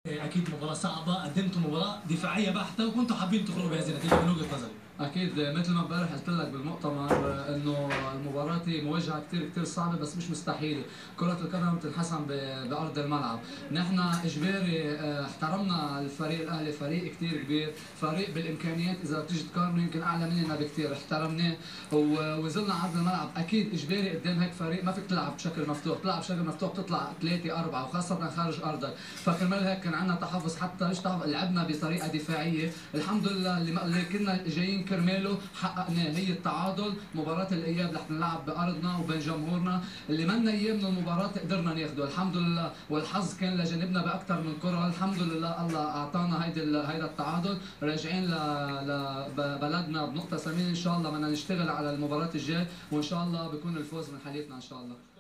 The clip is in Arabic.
اكيد مباراه صعبه، قدمتوا مباراه دفاعيه بحته وكنتوا حابين تخرجوا بهذه النتيجه من وجهه نظري. اكيد مثل ما امبارح قلت لك بالمؤتمر انه المباراه هي مواجهه كثير صعبه بس مش مستحيله. كره القدم بتنحسم بارض الملعب. نحن اجباري احترمنا الفريق الاهلي، فريق كثير كبير، فريق بالامكانيات اذا بتيجي تقارنه يمكن اعلى مننا بكثير، احترمناه ونزلنا عرض الملعب. اكيد اجباري قدام هيك فريق ما فيك تلعب بشكل مفتوح، تلعب بشكل مفتوح بتطلع 3 4 وخاصه خارج ارضك، فكرمال هيك كان عندنا تحفظ، حتى مش تحفظ، لعبنا بطريقه دفاعيه. الحمد لله اللي كنا جايين كرماله حققناه، هي التعادل. مباراة الإياب رح نلعب بأرضنا وبين جمهورنا، اللي منا إياه من المباراة قدرنا ناخده الحمد لله، والحظ كان لجانبنا بأكثر من كرة. الحمد لله الله أعطانا هيدا التعادل. راجعين لبلدنا بنقطة ثمينة، إن شاء الله بدنا نشتغل على المباراة الجاي، وإن شاء الله بيكون الفوز من حليفنا إن شاء الله.